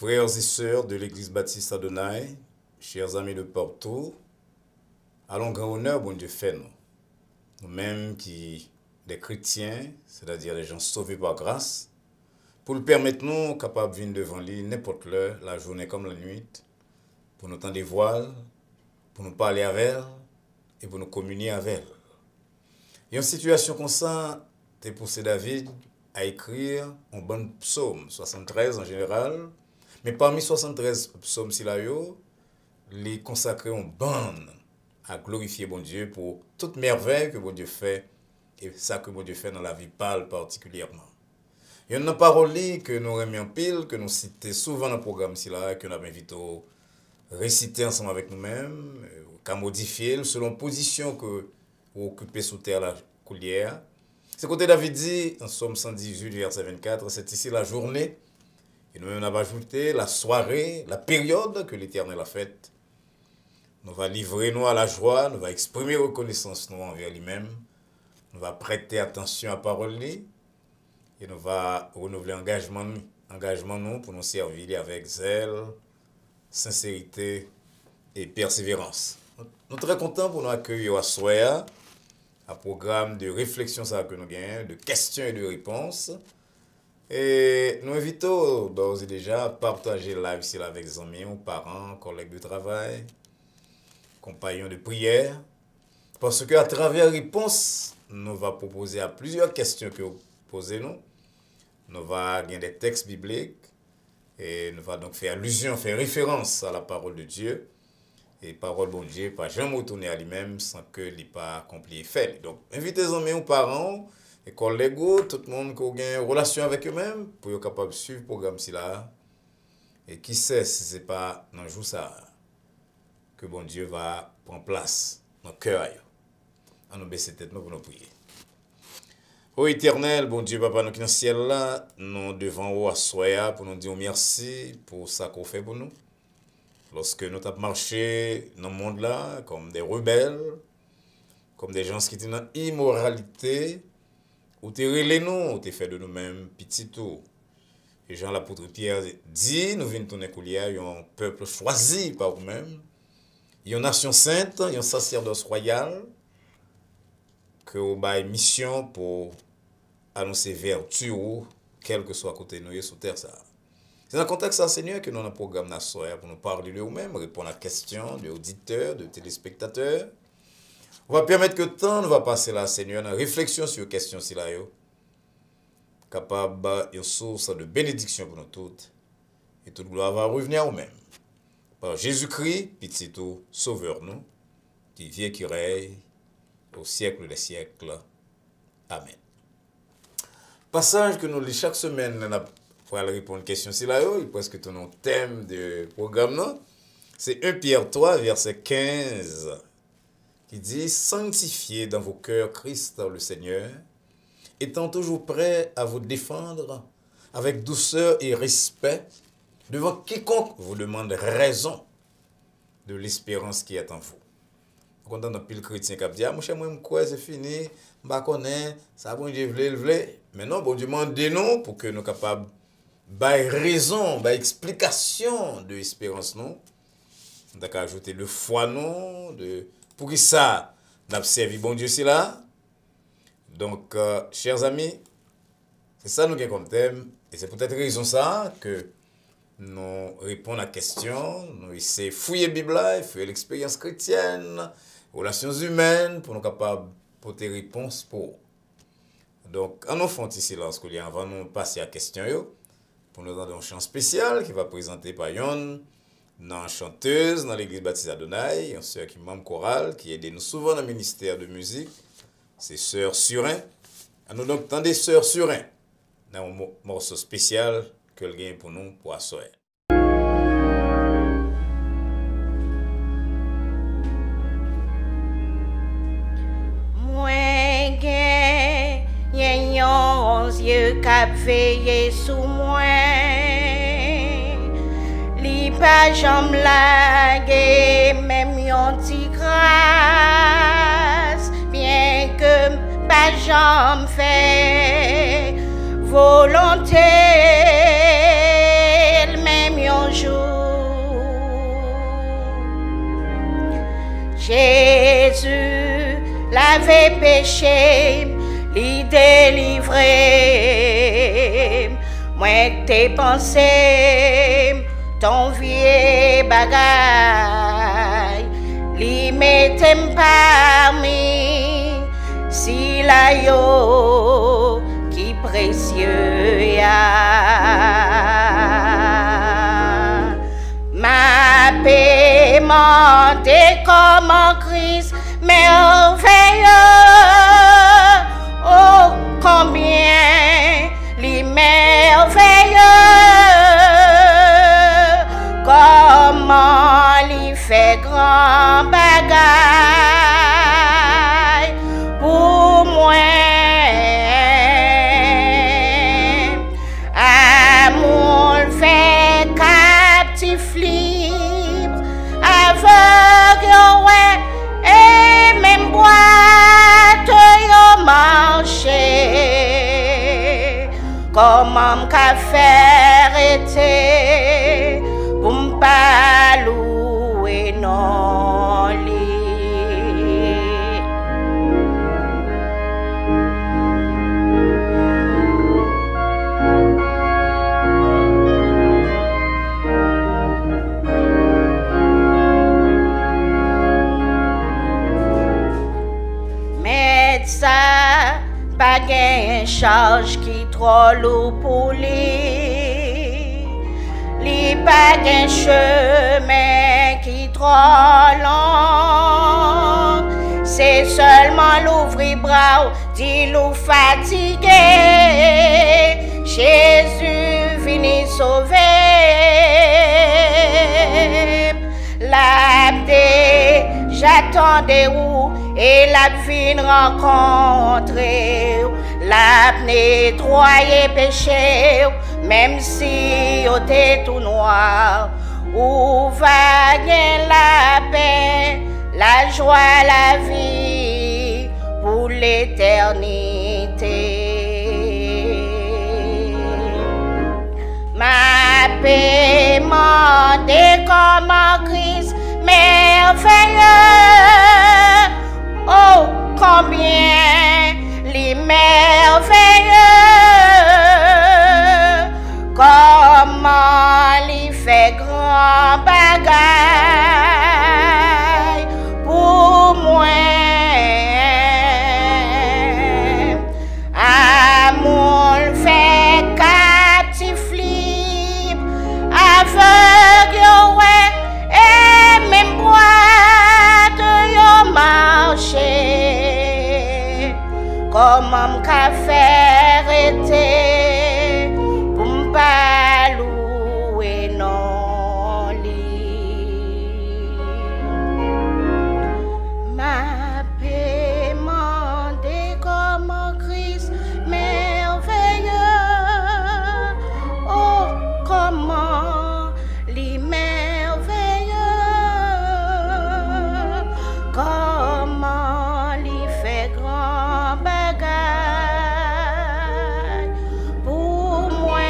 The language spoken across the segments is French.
Frères et sœurs de l'Église baptiste Adonai, chers amis de partout, allons grand honneur, bon Dieu fait nous. Nous-mêmes qui, des chrétiens, c'est-à-dire les gens sauvés par grâce, pour le permettre nous capables de venir devant lui n'importe l'heure, la journée comme la nuit, pour nous tendre des voiles, pour nous parler avec elle et pour nous communier avec elle. Et en situation comme ça, t'es poussé David à écrire un bon psaume, 73 en général, mais parmi 73 psaumes silayo, les consacrer en bande à glorifier bon Dieu pour toute merveille que bon Dieu fait et ça que bon Dieu fait dans la vie parle particulièrement. Il y a une parole que nous remettons en pile, que nous citons souvent dans le programme que nous avons invité à réciter ensemble avec nous-mêmes, qu'à modifier selon position que vous occupez sous terre la coulière. C'est côté David dit, en Somme 118, verset 24, c'est ici la journée, et nous-mêmes avons ajouté la soirée, la période que l'Éternel a faite. Nous va livrer nous à la joie, nous va exprimer reconnaissance nous envers lui-même, nous va prêter attention à la parole et nous va renouveler engagement nous pour nous servir avec zèle, sincérité et persévérance. Nous sommes très contents pour nous accueillir à Soya, un programme de réflexion que nous gagnons, de questions et de réponses. Et nous invitons d'ores et déjà à partager le live ici avec les amis, parents, collègues de travail, compagnons de prière. Parce qu'à travers réponse, nous va proposer à plusieurs questions que vous posez nous. Nous va gagner des textes bibliques et nous va donc faire allusion, faire référence à la parole de Dieu. Et parole bon Dieu, pas jamais retourner à lui-même sans que l'il pas accompli et fait. Donc, invitez les amis, parents, et collègues, tout le monde qui a une relation avec eux-mêmes pour être capable de suivre le programme là. Et qui sait si ce n'est pas dans le jour ça que bon Dieu va prendre place dans le cœur. On nous baisse tête pour nous prier. Ô Éternel, bon Dieu, Papa, nous qui dans le ciel là, nous devons vous asseoir pour nous dire merci pour ça qu'on fait pour nous. Lorsque nous avons marché dans le monde là, comme des rebelles, comme des gens qui étaient dans l'immoralité, ou t'es relé nous, ou t'es fait de nous-mêmes petit tout. Et Jean l'apôtre Pierre dit, nous venons tourner coulière, il y a un peuple choisi par vous-même, il y a une nation sainte, il y a un sacerdoce royal, que vous avez mission pour annoncer vertu, quel que soit côté nous sur terre ça. C'est dans le contexte ça, Seigneur, que nous avons un programme national pour nous parler de nous-mêmes, répondre à questions de auditeurs, de téléspectateurs. On va permettre que le temps nous va passer là, Seigneur, dans réflexion sur les questions si là, capable une source de bénédiction pour nous toutes. Et toute gloire va revenir à nous-mêmes. Par Jésus-Christ, petit tout, sauveur nous, qui vient, qui règne au siècle des siècles. Amen. Passage que nous lisons chaque semaine, pour aller répondre à une question si là, il presque tout notre thème de programme, c'est 1 Pierre 3, verset 15, qui dit « Sanctifiez dans vos cœurs Christ le Seigneur, étant toujours prêt à vous défendre avec douceur et respect devant quiconque vous demande raison de l'espérance qui est en vous. » Quand on a pile chrétien qui a dit « Ah, mon cher, moi, c'est fini, je ne connais pas, ça bon Dieu vle. » Mais non, bon Dieu demande nous pour que nous soyons capables de raison, d'explication de l'espérance, non? On a ajouté le foi, non? Pour qui ça, nous avons servi bon Dieu, c'est là. Donc, chers amis, c'est ça nous avons comme thème. Et c'est peut-être raison ça que nous répondons à la question, nous essayons de fouiller la Bible, fouiller l'expérience chrétienne, relations humaines, pour nous capables de porter réponse pour. Donc, en nous faisant ici silence, avant de passer à la question, pour nous donner un chant spécial qui va présenter par une chanteuse dans l'église baptiste Adonai, une sœur qui est membre chorale, qui aide nous souvent dans le ministère de musique, c'est Sœur Surin. Nous donc tendez Sœur Surin dans un morceau spécial que le gagne pour nous pour asseoir. Moi gagne yon yeux cap veillé sous moi. Li pa jam lage même yon ti grâce, bien que pa jam fait volonté, même yon avait péché, li délivré. Moi t'ai pensé, ton vieux bagay, li mettem parmi, si la yo, qui précieux ya. Ma paix monte comme en Christ merveilleux. Oh, combien les merveilleux. Comment les fait grand bagaille pour moi. Amour fait captif libre, aveugle, ouais, et même boîte yo marché. Comment qu'a faire été pour m'pas louer non lit. Ça, pas gain charge qui trop lourd pour lui. Li pas gain chemin qui trop long. C'est seulement l'ouvrir bras, dit l'ou fatigué. Jésus vini sauver. L'abdé, j'attendais où? Et la vie rencontrer, la nettoyer péché, même si on était tout noir, où va gagner la paix, la joie, la vie pour l'éternité. Ma paix m'en comme en Christ merveilleux. Oh, combien les merveilleux, comment les fait grand bagaille pour moi. Amour fait captif libre, aveugle, ouais, et même boîte yo marché. Comment qu'a faire été pour m'pas louer non lit. Ma paix mandé comme en Christ merveilleux. Oh, comment les merveilleux. Comment les fait grand bagaille pour moi.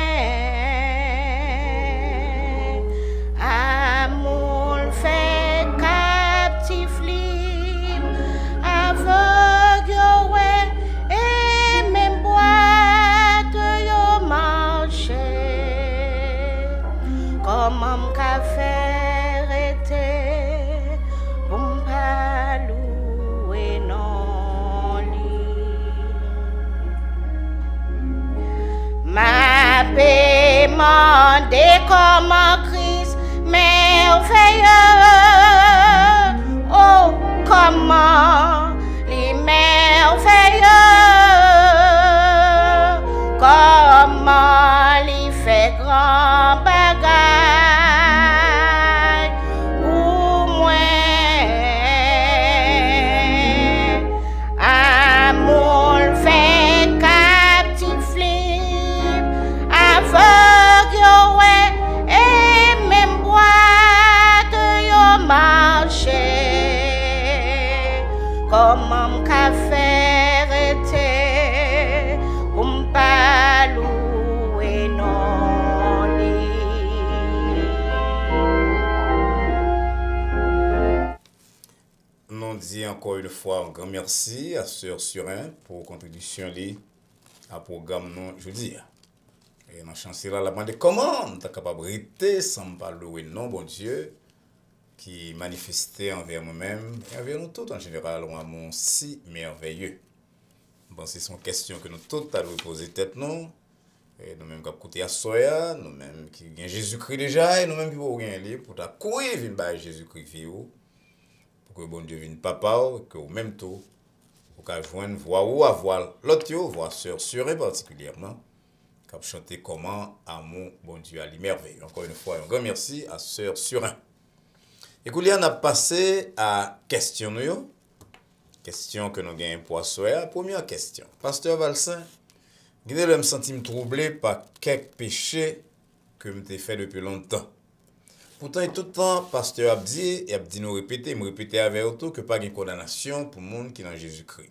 Amour fait captif libre, aveugle, ouais, et même boîte yo marché. Comment qu'a faire été pour m'pas louer non lit. Ma paix mandé comme en Christ merveilleux. Oh, comment les merveilleux, comment les fait grand bagaille pour moi. Amour fait captif libre, aveugle, ouais, et même boîte yo marché. dis encore une fois un grand merci à Sœur Surin pour contribution à programme nous jeudi. Et dans chancelier la demandé comment on est capable de rester sans pas louer non bon Dieu qui manifestait envers nous-mêmes et envers nous tous en général un amour si merveilleux. Bon, c'est une question que nous tous allons poser tête nous. Et nous-mêmes qui avons écouté à Soya, nous-mêmes qui avons Jésus-Christ déjà, et nous-mêmes qui avons un livre pour courir vers Jésus-Christ pour que bon Dieu vienne papa, que au même tout, pour qu'à joindre voix ou à voir l'autre, voir Sœur Surin particulièrement, qui a chanté comment amour bon Dieu à l'immerveille. Encore une fois, un grand merci à Sœur Surin. Et qu'on a passé à question que nous gagnons pour Soya. Première question. Pasteur Valsin, je me sens troublé par quelques péchés que je fait depuis longtemps. Pourtant, tout le temps, pasteur a dit nous répéter, me répéter avec auto que pas de condamnation pour le monde qui est dans Jésus-Christ.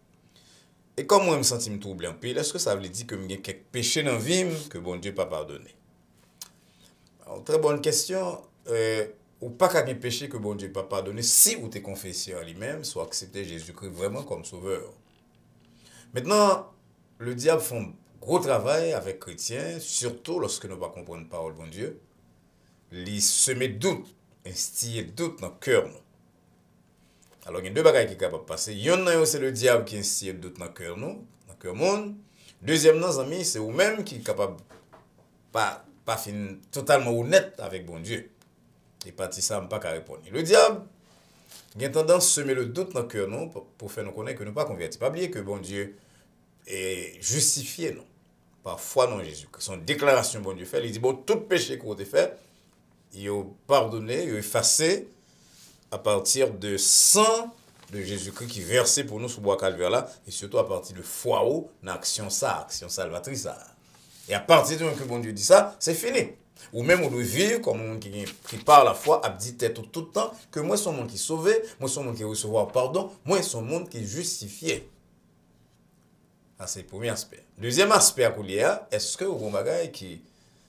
Et comme moi, je me sens troublé en pile, est-ce que ça veut dire que j'ai quelques péchés dans la vie que bon Dieu pas pardonné? Alors, très bonne question. Ou pas qu'un péché que bon Dieu pas pardonné si vous t'es confessé en lui-même, soit accepté Jésus-Christ vraiment comme sauveur. Maintenant, le diable fait un gros travail avec les chrétiens, surtout lorsque nous ne comprenons pas la parole de bon Dieu. Il semer doute, instiller doute dans le cœur. Alors, il y a deux bagages qui sont capables de passer. Il y en a c'est le diable qui instille doute dans le cœur, dans le cœur monde. Deuxièmement, amis, c'est vous-même qui est capable de pas totalement honnête avec bon Dieu. Et parti ça, je ne pas répondre. Le diable, il a tendance à semer le doute dans le cœur pour faire nous connaître que nous ne sommes pas convertis. Pas oublier que bon Dieu est justifié par foi dans Jésus. Son déclaration, bon Dieu fait, il dit, bon, tout péché que vous avez fait, il est pardonné, il est effacé à partir de sang de Jésus-Christ qui est versé pour nous sur le bois calvaire là, et surtout à partir de foi dans l'action salvatrice. Et à partir du moment que bon Dieu dit ça, c'est fini. Ou même on doit vivre comme un monde qui parle la foi, a dit tête tout le temps, que moi, c'est un monde qui est sauvé, moi, c'est un monde qui recevoir pardon, moi, c'est un monde qui est justifié. Ça, c'est le premier aspect. Deuxième aspect à couler, est-ce que vous avez un qui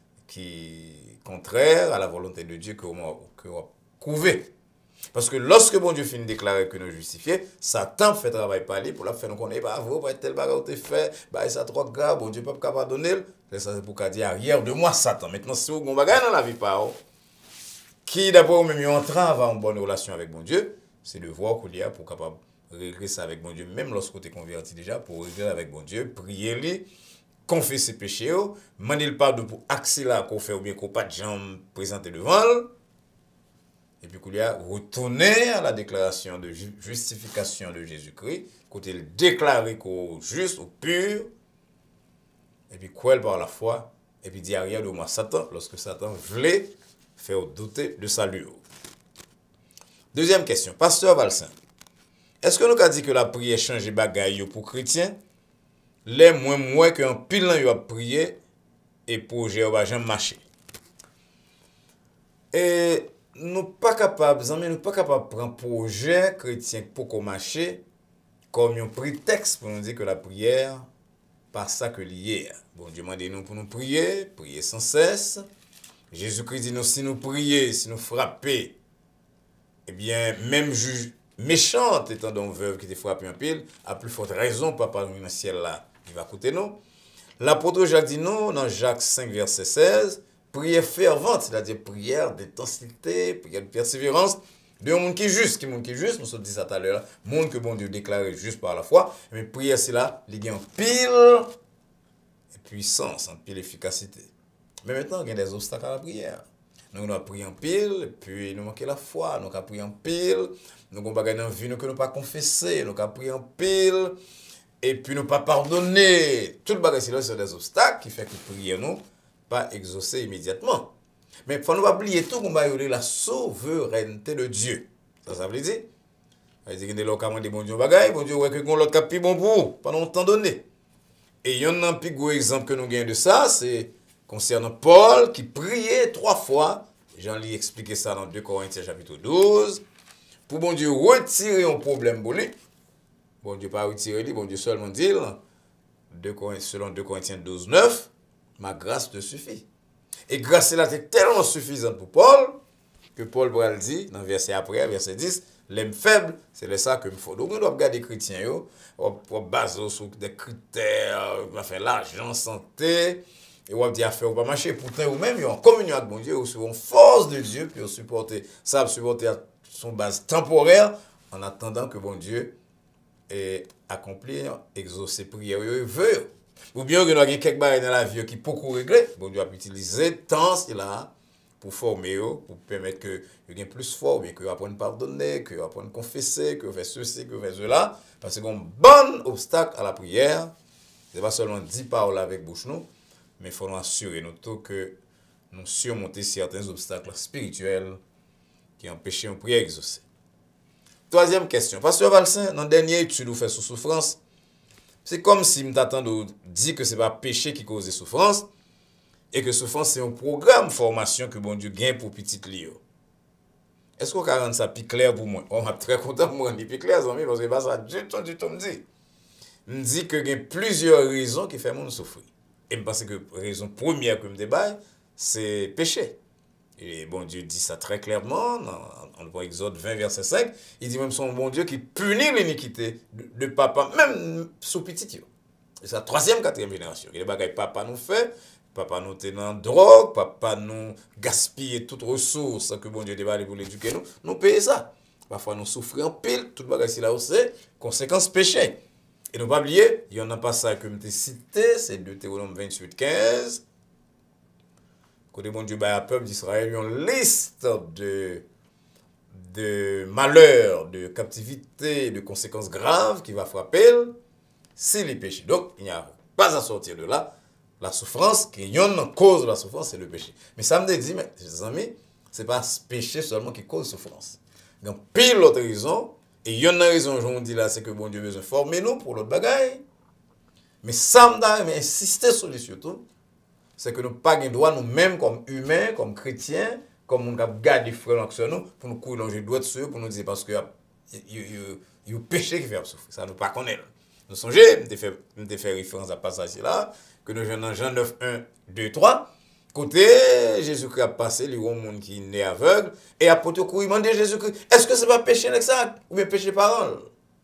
est contraire à la volonté de Dieu que vous couvez? Parce que lorsque bon Dieu finit de déclarer que nous justifiés, Satan fait travail par lui pour la faire nous connaître, bah, vous, bah, tel bagage te fait, bah, ça trop grave, bon Dieu peut pas pardonner. Ça, c'est pour qu'à dire arrière de moi, Satan. Maintenant, si vous avez un bagage dans la vie, qui d'abord même entrave en bonne relation avec bon Dieu, c'est de voir qu'il y a pour capable régler ça avec bon Dieu, même lorsque tu es converti déjà, pour régler avec bon Dieu, prier lui, confesser ses péchés, demander le pardon pour accélérer qu'on fait ou bien qu'on pas de jambes présenter devant lui. Et puis qu'il y a retourné à la déclaration de justification de Jésus-Christ, côté le déclarer qu'au juste, au pur, et puis quoi par la foi, et puis dit arrière de moi Satan, lorsque Satan voulait faire douter de salut. Deuxième question, Pasteur Valsin, est-ce que nous avons dit que la prière change bagaille pour chrétiens? Les moins qu'un pile il a prié et projet va jamais marcher. Et nous pas capables, nous pas capables de prendre projet chrétien pour marcher comme un prétexte pour nous dire que la prière pas ça que lié. Bon Dieu m'a dit nous pour nous prier sans cesse. Jésus-Christ dit nous si nous prions, si nous frappons, eh bien même juge méchante étant donc veuve qui te frappé en pile, à plus forte raison papa dans le ciel là, il va coûter nous. L'apôtre Jacques dit non dans Jacques 5 verset 16. Prière fervente, c'est-à-dire prière d'intensité, prière de persévérance, de un monde qui est juste, nous sommes dit ça tout à l'heure, monde que bon Dieu déclaré juste par la foi, mais prière c'est là, il y a en pile puissance, en pile efficacité. Mais maintenant, il y a des obstacles à la prière. Nous avons prié en pile, puis nous manquons la foi, nous avons prié en pile, nous avons bagay dans vie, nous ne pas confesser, nous avons prié en pile, et puis nous pas pardonner. Tout le bagage c'est des obstacles qui fait que prier nous pas exaucer immédiatement. Mais il faut nous oublier tout qu'on va y la souveraineté de Dieu. Ça veut dire? Ça veut dire qu'il y a des gens qui bon Dieu bagaille, bon Dieu ouais que l'autre capi bon pour pendant un temps donné. Et il y en a un plus gros exemple que nous gagnons de ça, c'est concernant Paul qui priait 3 fois. Jean lui expliqué ça dans 2 Corinthiens chapitre 12. Pour bon Dieu retirer un problème pour lui. Bon Dieu pas retirer lui, bon Dieu seulement dit selon 2 Corinthiens 12, 9. Ma grâce te suffit. Et grâce là était tellement suffisante pour Paul que Paul dit dans verset après, verset 10, l'aime faible, c'est ça que me faut. Donc, on doit regarder les chrétiens, on base sur des critères, enfin, l'argent, santé, et on dit affaire, on va marcher. Pourtant, ou même, en communion avec bon Dieu, ou sur une force de Dieu, puis on supporter, ça, supporter à son base temporaire, en attendant que bon Dieu ait accompli, exaucer prière, veut. Ou bien, il y a quelques barrières dans la vie qui peut régler, bon Dieu a utiliser tant là pour former, pour permettre que vous ayez plus fort, bien que vous apprenez à pardonner, que vous apprenez à confesser, que vous faites ceci, que vous faites cela. Parce que un bon obstacle à la prière, ce n'est pas seulement 10 paroles avec bouche, nous, mais il faut nous assurer nous que nous surmonter certains obstacles spirituels qui empêchent une prière exaucée. Troisième question. Pasteur Valsin, dans la dernière étude vous faites sur souffrance, c'est comme si je t'attends de dire que ce n'est pas péché qui cause des souffrances, et que souffrance, c'est un programme de formation que bon Dieu gagne pour petit Lio. Est-ce qu'on peut rendre ça plus clair pour moi? On est très content de me rendre plus clair, parce que pas ça du tout me dit. Je me dis que il y a plusieurs raisons qui font mon souffrir. Et je pense que la raison première que je me débat, c'est péché. Et bon Dieu dit ça très clairement, dans Exode 20, verset 5, il dit même son bon Dieu qui punit l'iniquité de papa, même sous petit. C'est la troisième, quatrième génération. Et les bagages papa nous fait, papa nous tenant drogue, papa nous gaspiller toutes ressources que bon Dieu déballe pour l'éduquer nous payons ça. Parfois nous souffrons en pile, tout le bagage là aussi, conséquence péché. Et ne pas oublier, il y en a pas ça que je t'ai cité, c'est Deutéronome 28, 15. Côté bon Dieu, à peuple d'Israël, il y a une liste de malheurs, de captivité, de conséquences graves qui va frapper si les péchés. Donc, il n'y a pas à sortir de là. La souffrance, qui y a une cause de la souffrance, c'est le péché. Mais ça me dit, mes amis, ce n'est pas ce péché seulement qui cause souffrance. Donc, pile l'autre raison, et il y a une raison, je vous dis là, c'est que bon Dieu a besoin de former nous pour l'autre bagaille. Mais ça me insister sur le surtout, c'est que nous n'avons pas le droit, nous-mêmes, comme humains, comme chrétiens, comme on garde les frères sur nous, pour nous courir dans les doigts dessus, pour nous dire parce que il y a un péché qui fait souffrir. Ça, nous ne pas connaître. Nous songez, nous fait référence à ce passage-là, que nous venons dans Jean 9, 1, 2, 3. Côté, Jésus-Christ a passé, il y a un monde qui est né aveugle, et à porter au courant, il m'a dit Jésus-Christ, est-ce que ce n'est pas péché avec ça, ou bien péché parole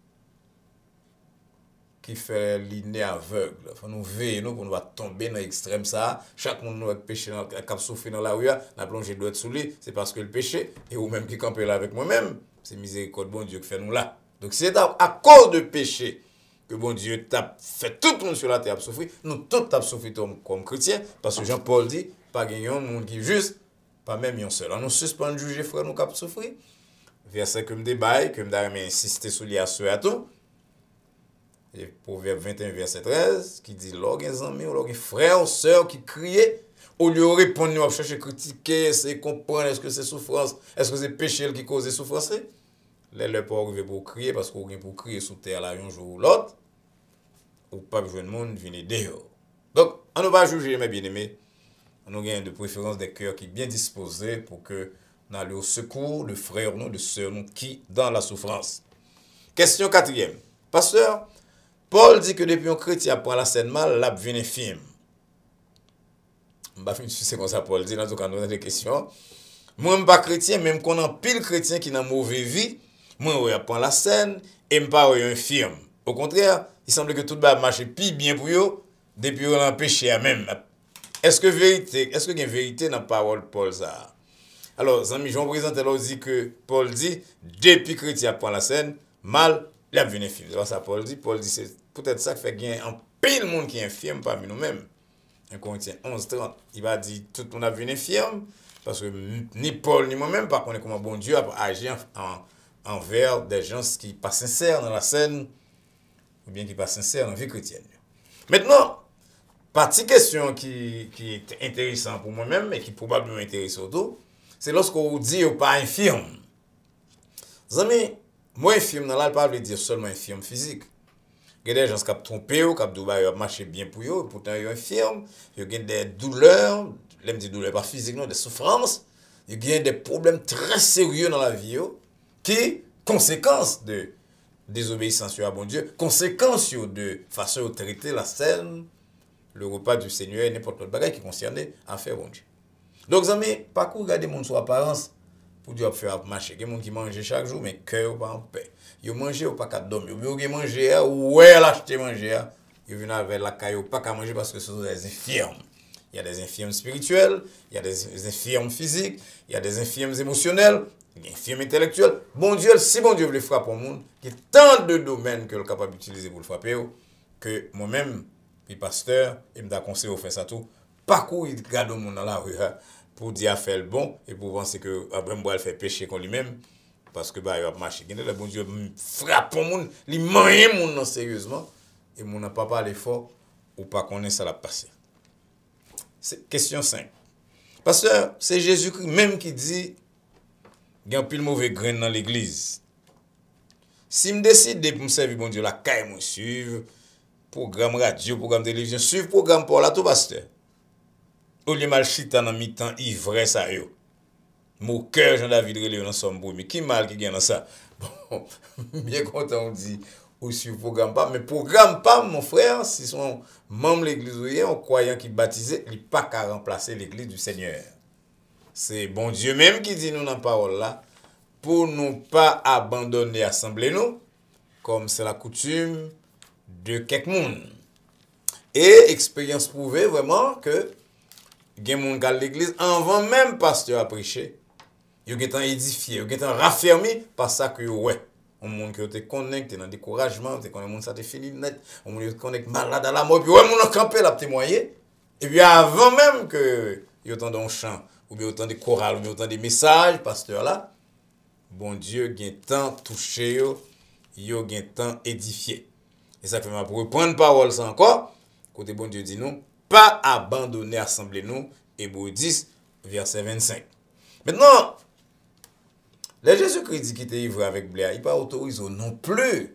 qui fait l'inné aveugle. Il faut nous veiller nous pour nous tomber dans l'extrême ça. Chaque monde nous a péché dans cap souffrir dans la rue, n'a plongé doit sous lui, c'est parce que le péché et ou même qui campe là avec moi-même, c'est miséricorde bon Dieu qui fait nous là. Donc c'est à cause de péché que bon Dieu t'a fait tout le monde sur la terre souffrir, nous tous t'a souffrir comme chrétiens parce que Jean-Paul dit pas gagner un monde qui est juste, pas même un seul. On nous suspend de juger frère nous cap souffrir. Verset que me débaille, que me d'ailleurs insister sur les à tout. Et Proverbe 21, verset 13, qui dit, lorsqu'il y a des amis, lorsqu'il y a des frères ou sœurs qui crient, au lieu de répondre, nous allons chercher à critiquer, essayer de comprendre, est-ce que c'est souffrance, est-ce que c'est péché qui cause souffrance? Là, le pas arriver pour crier, parce qu'on vient pour crier sous terre là, un jour ou l'autre, ou pas besoin de monde, venir dehors. Donc, on ne va pas juger, mes bien-aimés. On a de préférence des cœurs qui sont bien disposés pour que nous allions au secours de frères, nous, de sœurs, nous, qui dans la souffrance. Question quatrième. Pasteur, Paul dit que depuis un chrétien prend la scène mal, l'a devient infime. Je ne sais pas si c'est comme ça Paul dit, dans tout cas, nous avons des questions. Moi, je ne suis pas chrétien, même qu'on a pile chrétien qui n'a mauvaise vie, moi, je prends la scène et je ne suis pas infirme. Au contraire, il semble que tout va marcher plus bien pour eux, depuis qu'on a péché à même. Est-ce qu'il y a une vérité dans la parole de Paul ça? Alors, amis, Jean présente alors dit que Paul dit, depuis chrétien prend la scène, mal, il a devenu infirme. C'est ça Paul dit. Paul dit, c'est peut-être ça qui fait qu'il y a un pile monde qui est infirme parmi nous-mêmes. 1 Corinthiens 11, 30, il va dire, tout le monde a devenu infirme, parce que ni Paul ni moi-même, par contre, comment bon Dieu a agi envers des gens qui ne sont pas sincères dans la scène, ou bien qui ne sont pas sincères dans la vie chrétienne. Maintenant, partie question qui est intéressante pour moi-même, et qui probablement intéresse autour, c'est lorsqu'on dit qu'on n'est pas infirme. Les amis, moi, infirme, dans là, pas veut dire seulement infirme physique. Il y a des gens qui ont trompé, qui ont marché bien pour eux, pourtant ils sont infirmes. Il y a des douleurs, je dis douleurs pas physiques, non, des souffrances. Il y a des problèmes très sérieux dans la vie qui, conséquence de désobéissance à bon Dieu, conséquence de façon de traiter la scène, le repas du Seigneur et n'importe quel bagage qui concerne à faire bon Dieu. Donc, amis, pas qu'on regarde mon sur apparence pour Dieu faire marcher. Il y a des gens qui mangent chaque jour, mais cœur pas en paix. Ils mangent ou pas qu'à dormir. Ils mangent, ouais, l'acheter manger. Ils viennent avec la caille ou pas qu'à manger parce que ce sont des infirmes. Il y a des infirmes spirituels, il y a des infirmes physiques, il y a des infirmes émotionnels, des infirmes intellectuels. Bon Dieu, si bon Dieu veut frapper au monde, il y a tant de domaines que le capable d'utiliser pour le frapper, que moi-même, puis pasteur, il me conseillé de faire ça tout. Pas courir, il garde le monde dans la rue pour dire faire le bon et pour penser que Abraham va faire pécher contre lui-même parce que il va marcher. Le bon Dieu frappe au monde, il mange le monde sérieusement et mon n'a pas parlé fort ou pas connaître ça l'a passé. Question 5. Pasteur, c'est Jésus-Christ même qui dit il y a un pile mauvais grain dans l'église. Si je décide de me servir, bon Dieu, la caille, me suivre, programme radio, programme télévision, suivre programme pour la tout pasteur. Au lieu de mal chita dans mi-temps, ivresse à eux. Mon cœur, Jean-David Relé, dans son bruit. Mais qui mal qui gagne dans ça? Bon, bien content, on dit, ou sur programme pas. Mais programme pas, mon frère, si son membre de l'église ou un croyant qui baptisé, il n'est pas qu'à remplacer l'église du Seigneur. C'est bon Dieu même qui dit nous dans la parole là, pour nous pas abandonner l'assemblée nous, comme c'est la coutume de quelqu'un. Et expérience prouvée vraiment que il y a des gens à l'église, avant même pasteur a prêché, ils ont édifié, ils ont raffermi par ça que ouais. On monde qui était connecté dans le découragement, on monde ça te fini net, on monde connecté malade à la mort, puis ouais, on a campé la témoigner. Et puis avant même que il y ait autant de chants, ou bien autant de chorales, ou bien autant de messages, pasteur là, bon Dieu gagne tant touché yo gagne tant édifié. Et ça fait pour reprendre parole ça encore, côté bon Dieu dit nous pas abandonner l'assemblée nous, Hébreux 10 verset 25. Maintenant, le Jésus-Christ dit qu'il était ivre avec Blair, il pas autorisé non plus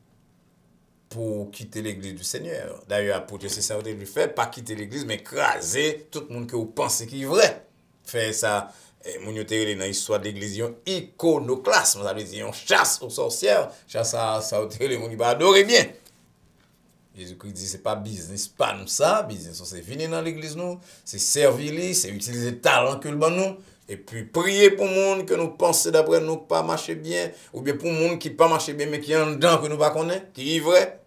pour quitter l'église du Seigneur. D'ailleurs, apôtre, c'est ça qu'il lui fait, pas quitter l'église, mais écraser tout le monde que vous pensez qu'il est vrai. Fait ça, mon yotere dans l'histoire de l'église, un iconoclasme, ça veut dire, on chasse aux sorcières, chasse à ça, les gens qui va adorer bien. Jésus-Christ dit, c'est pas business, pas nous ça, business, c'est venir dans l'église nous, c'est servir, c'est utiliser le talent que le bon nous, et puis prier pour le monde que nous pensons d'après nous pas marcher bien, ou bien pour le monde qui pas marcher bien, mais qui est en dedans que nous pas connaît, qui est vrai.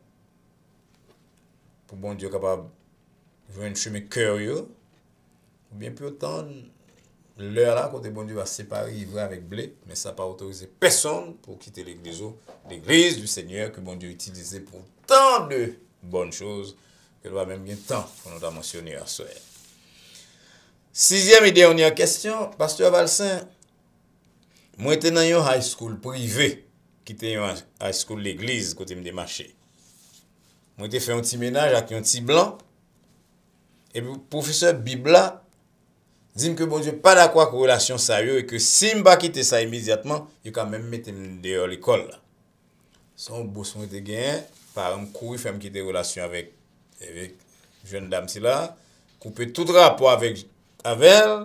Pour bon Dieu capable de jouer un chemin curieux, ou bien plus autant, l'heure là, quand bon Dieu va séparer ivre avec blé, mais ça n'a pas autorisé personne pour quitter l'église du Seigneur que bon Dieu utilisait pour tant de bonnes choses que va même bien temps qu'on nous a mentionné à ce soir. Sixième et dernière question, Pasteur Valsin. Moi, j'étais dans une high school privé, qui était une high school l'église, côté me démarché. Moi, j'ai fait un petit ménage avec un petit blanc. Et puis, le professeur Bibla dit que bon Dieu pas d'accord avec la relation sérieuse et que si je ne pas quitter ça immédiatement, il quand même mettre dehors l'école. Son boss moi était gagné, par exemple, courir faire me quitter relation avec jeune dame si là, couper tout rapport avec elle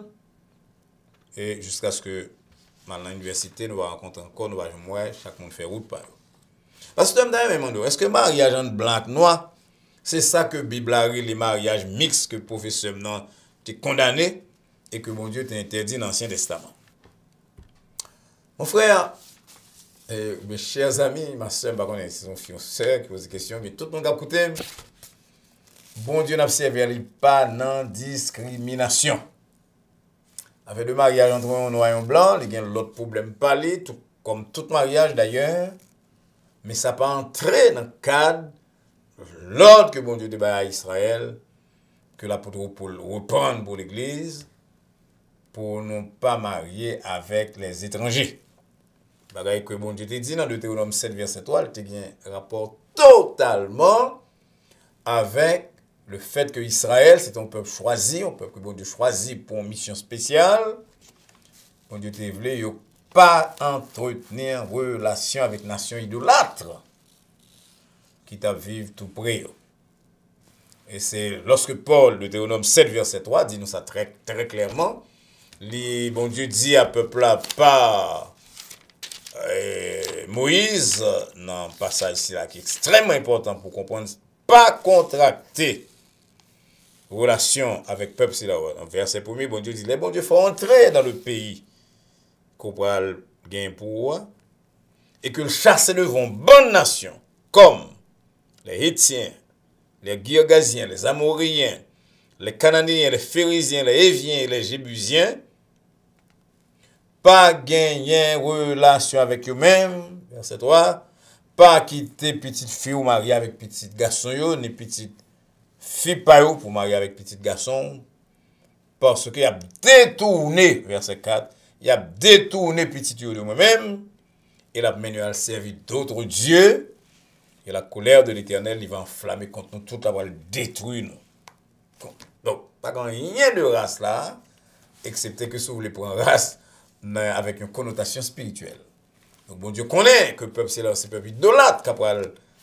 et jusqu'à ce que maintenant l'université nous va rencontrer encore, nous va jouer, chaque monde fait route par eux. Parce que est-ce que mariage entre blanc et noir, c'est ça que Bible a les mariages mixtes que le professeur non t'es condamné et que mon Dieu t'a interdit dans l'Ancien Testament. Mon frère, mes chers amis, ma soeur, je sais pas si son soeur qui pose des questions, mais tout le monde a écouté. Bon Dieu n'a servi pas dans discrimination. Avec le mariage entre un noir et un blanc, il y a l'autre problème pas tout comme tout mariage d'ailleurs, mais ça pas entrer dans le cadre l'ordre que bon Dieu débat à Israël, que l'apôtre Paul reprend pour l'Église, pour ne pas marier avec les étrangers. Bagaille que bon Dieu te dit dans Deutéronome 7 verset 3, il y a un rapport totalement avec le fait que Israël, c'est un peuple choisi, un peuple que bon Dieu choisit pour une mission spéciale. Bon Dieu te voulait pas entretenir relation avec nation idolâtre qui t'a vivre tout près. Et c'est lorsque Paul, Deutéronome 7 verset 3, dit nous ça très, très clairement, bon Dieu dit à peuple là, pas Moïse, non, passage ici là qui est extrêmement important pour comprendre, pas contracter relation avec peuple, c'est là, en verset 1er, bon Dieu dit, les bon Dieu faut entrer dans le pays qu'on pourra gagner pour eux, et que le chasse devant bonne nation, comme les Hétiens, les Girgasiens, les Amoriens, les Cananéens, les Phérésiens, les Éviens et les Jébusiens, pas gagner relation avec eux-mêmes, verset 3, pas quitter petite fille ou marier avec petit garçon, ni petite fille pour marier avec petit garçon, parce qu'il a détourné, verset 4, il a détourné petit de moi-même, il a mené à servir d'autres dieux, et la colère de l'Éternel, il va enflammer contre nous, tout va le détruire. Donc, pas rien de race là, excepté que si vous voulez prendre race avec une connotation spirituelle. Donc, bon Dieu connaît que le peuple, c'est le peuple idolâtre qui a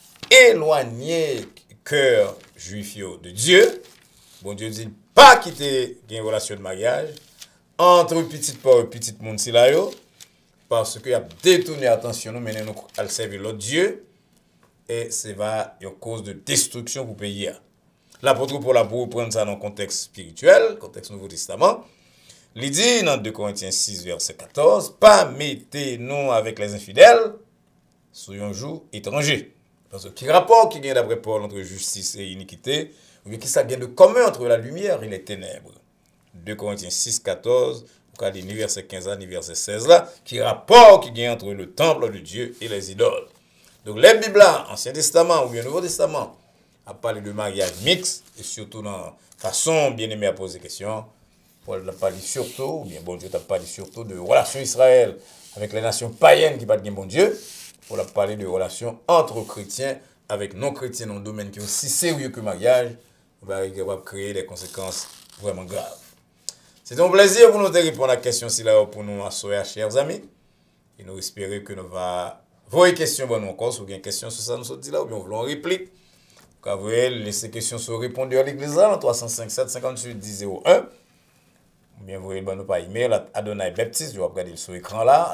éloigner le cœur juif de Dieu. Bon Dieu dit, pas quitter une relation de mariage entre petite pauvre et petit monde si là, parce qu'il a détourné l'attention, nous menons à servir l'autre Dieu, et c'est une cause de destruction pour le pays. L'apôtre Paul, pour prendre ça dans le contexte spirituel, contexte Nouveau Testament, il dit dans 2 Corinthiens 6, verset 14, pas mettez-nous avec les infidèles, soyons jour étrangers. Parce que quel rapport qui vient d'après Paul entre justice et iniquité, ou bien qui ça gagne de commun entre la lumière et les ténèbres. 2 Corinthiens 6, 14, ni verset 15 ni verset 16 là, qui rapport qui vient entre le temple de Dieu et les idoles. Donc les Bibles, Ancien Testament ou bien Nouveau Testament, a parlé de mariage mixte, et surtout dans la façon bien aimée à poser des questions. Paul n'a pas dit surtout, ou bien bon Dieu n'a pas dit surtout de relations Israël avec les nations païennes qui parlent de bon Dieu. Paul a parlé de relations entre chrétiens avec non-chrétiens dans un domaine qui est aussi sérieux que le mariage, va créer des conséquences vraiment graves. C'est un plaisir pour nous de répondre à la question si là pour nous assurer, chers amis. Et nous espérons que nous allons voir une question bon encore, ou bien une question sur ça nous dit là, ou bien nous voulons une réplique. Quand vous laissez question sur répondeur à l'église là, 305 758 10 01. Ou bien vous voyez nous par email à Adonai Baptiste, je vais regarder sur l'écran là,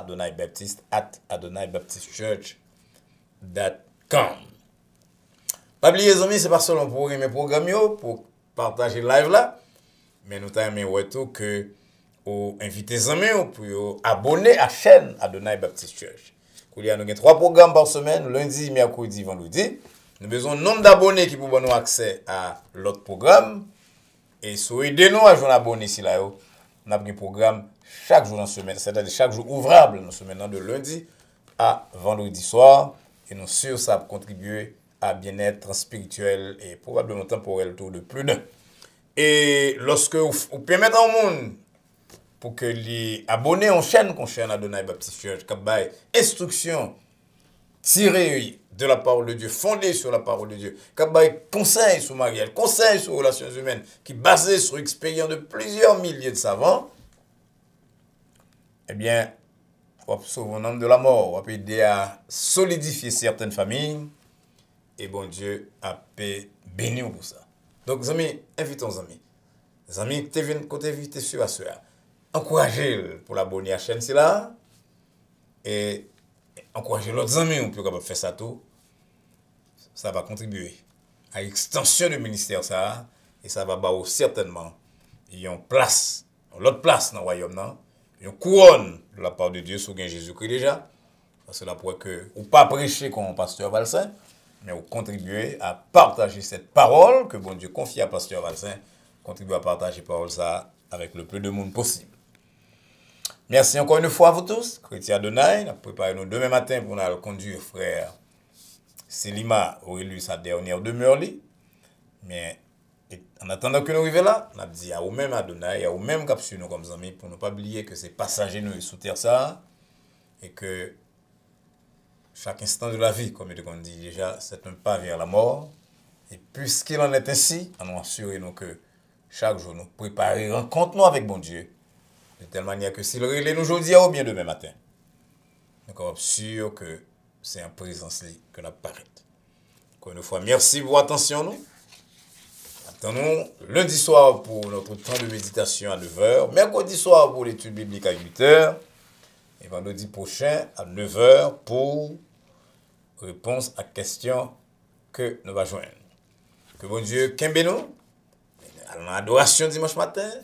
adonaibaptiste@adonaibaptistechurch.com. Pas oublier les amis, c'est pas seulement pour aimer programme pour partager le live là, mais nous t'aimons tout que vous invitez les amis pour abonner à la chaîne Adonai Baptist Church. Il y a 3 programmes par semaine, lundi, mercredi, vendredi. Nous avons besoin de nombre d'abonnés qui peuvent nous accès à l'autre programme. Et si vous aidez-nous à jouer un abonné ici là, nous avons un programme chaque jour dans la semaine, c'est-à-dire chaque jour ouvrable dans la semaine, de lundi à vendredi soir. Et nous sûrs ça va contribuer à bien-être spirituel et probablement temporel autour de plus d'un. Et lorsque vous permettez au monde pour que les abonnés en chaîne qu'on chaîne Adonai Baptist Church, qui bail instruction tirée de la parole de Dieu, fondée sur la parole de Dieu, qui bail conseil sur mariage, conseil sur relations humaines, qui basé sur l'expérience de plusieurs milliers de savants, eh bien, on va sauver un homme de la mort, on va aider à solidifier certaines familles, et bon Dieu a béni pour ça. Donc, les amis, invitons les amis. Les amis, côté invité sur à cela. Encouragez pour l'abonner à la chaîne, c'est là. Et encouragez l'autre amis, on peut faire ça tout. Ça va contribuer à l'extension du ministère, ça. Et ça va avoir certainement une place, l'autre place dans le royaume, une couronne de la part de Dieu sur Jésus-Christ déjà. Parce que là, pour que, ou pas prêcher comme pasteur Valsin, mais vous contribuez à partager cette parole que bon Dieu confie à pasteur Valsin, contribuer à partager cette parole ça avec le plus de monde possible. Merci encore une fois à vous tous. Chrétien Adonai, nous préparé nous demain matin pour nous conduire frère Selima au élu sa dernière demeure. Mais en attendant que nous arrivions là, on a dit à vous-même Adonai, à vous-même cap sur nous comme amis, pour ne pas oublier que c'est passager nous sous terre ça, et que chaque instant de la vie, comme on dit déjà, c'est un pas vers la mort. Et puisqu'il en est ainsi, nous assurons que chaque jour nous préparer rencontre nous avec bon Dieu. De telle manière que s'il relève nous aujourd'hui ou bien demain matin. Donc on est sûr que c'est en présence que nous apparaît. Encore une fois, merci pour votre attention. Nous. Attendons lundi soir pour notre temps de méditation à 9h. Mercredi soir pour l'étude biblique à 8h. Et vendredi prochain à 9h pour réponse à questions que nous allons joindre. Que bon Dieu qu'aime nous. Allons en adoration dimanche matin.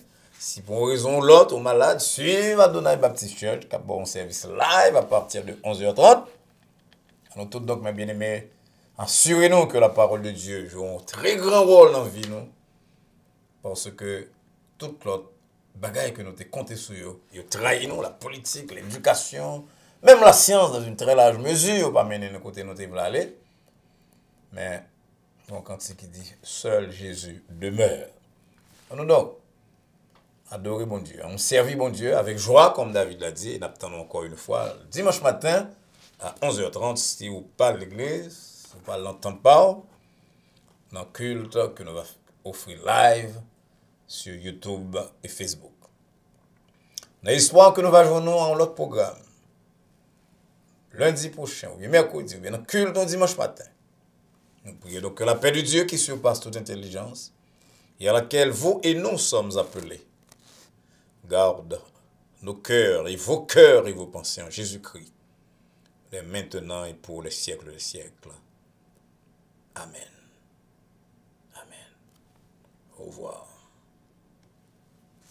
Si pour une raison ou l'autre, aux malades, suivez Adonai Baptist Church, qui a bon service live à partir de 11h30. Nous tous donc, mes bien-aimés, assurez-nous que la parole de Dieu joue un très grand rôle dans la vie, nous. Parce que toute l'autre bagaille que nous avons compté sur eux, ils trahissent nous, la politique, l'éducation, même la science dans une très large mesure, pas mener de côté nous devons aller. Mais, donc, quand c'est qui dit, seul Jésus demeure. Nous donc, adorer bon Dieu, on servit bon Dieu avec joie, comme David l'a dit, et nous attendons encore une fois, dimanche matin, à 11h30, si vous parlez de l'église, si vous parlez l'entendre pas, dans le culte que nous allons offrir live sur YouTube et Facebook. Dans l'espoir que nous allons jouer en l'autre programme, lundi prochain, ou bien mercredi, ou bien dans le culte dimanche matin. Nous prions donc que la paix de Dieu qui surpasse toute intelligence, et à laquelle vous et nous sommes appelés, garde nos cœurs et vos pensées en Jésus-Christ, dès maintenant et pour les siècles des siècles. Amen. Amen. Au revoir.